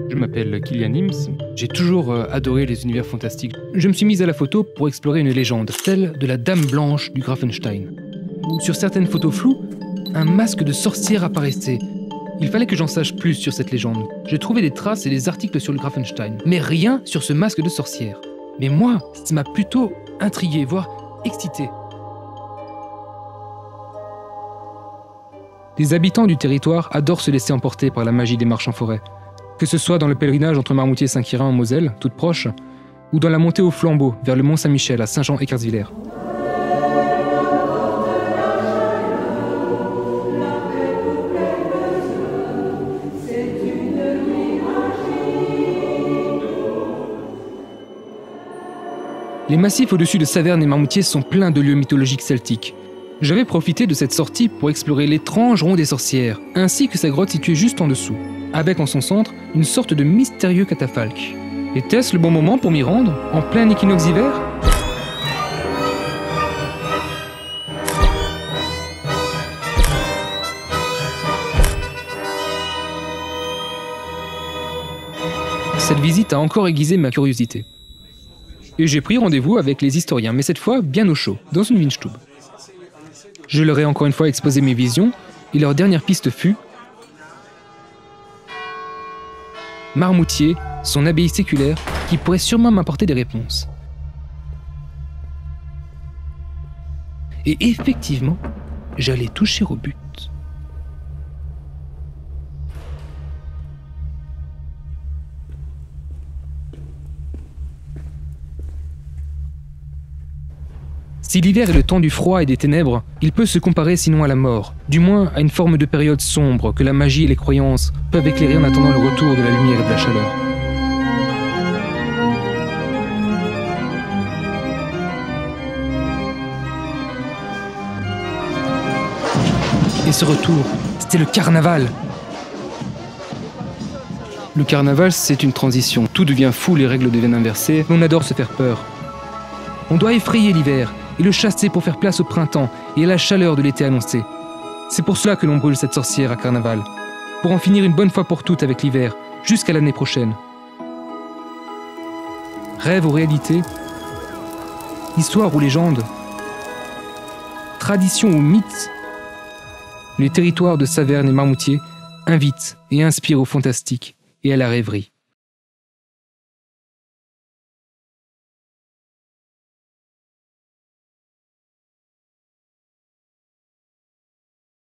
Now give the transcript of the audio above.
Je m'appelle Kylian Ims, j'ai toujours adoré les univers fantastiques. Je me suis mise à la photo pour explorer une légende, celle de la Dame Blanche du Grafenstein. Sur certaines photos floues, un masque de sorcière apparaissait. Il fallait que j'en sache plus sur cette légende. J'ai trouvé des traces et des articles sur le Grafenstein, mais rien sur ce masque de sorcière. Mais moi, ça m'a plutôt intrigué, voire excité. Les habitants du territoire adorent se laisser emporter par la magie des marches en forêt. Que ce soit dans le pèlerinage entre Marmoutier et Saint-Quirin en Moselle, toute proche, ou dans la montée au flambeau vers le Mont-Saint-Michel à Saint-Jean-Écartsvillers. Les massifs au-dessus de Saverne et Marmoutier sont pleins de lieux mythologiques celtiques. J'avais profité de cette sortie pour explorer l'étrange rond des sorcières, ainsi que sa grotte située juste en dessous, avec en son centre une sorte de mystérieux catafalque. Était-ce le bon moment pour m'y rendre, en plein équinoxe d'hiver ? Cette visite a encore aiguisé ma curiosité. Et j'ai pris rendez-vous avec les historiens, mais cette fois bien au chaud, dans une Windstube. Je leur ai encore une fois exposé mes visions, et leur dernière piste fut Marmoutier, son abbaye séculaire, qui pourrait sûrement m'apporter des réponses. Et effectivement, j'allais toucher au but. Si l'hiver est le temps du froid et des ténèbres, il peut se comparer sinon à la mort, du moins à une forme de période sombre que la magie et les croyances peuvent éclairer en attendant le retour de la lumière et de la chaleur. Et ce retour, c'était le carnaval. Le carnaval, c'est une transition. Tout devient fou, les règles deviennent inversées, mais on adore se faire peur. On doit effrayer l'hiver et le chasser pour faire place au printemps et à la chaleur de l'été annoncé. C'est pour cela que l'on brûle cette sorcière à carnaval, pour en finir une bonne fois pour toutes avec l'hiver, jusqu'à l'année prochaine. Rêve ou réalité, histoire ou légende, tradition ou mythe, les territoires de Saverne et Marmoutier invitent et inspirent au fantastique et à la rêverie.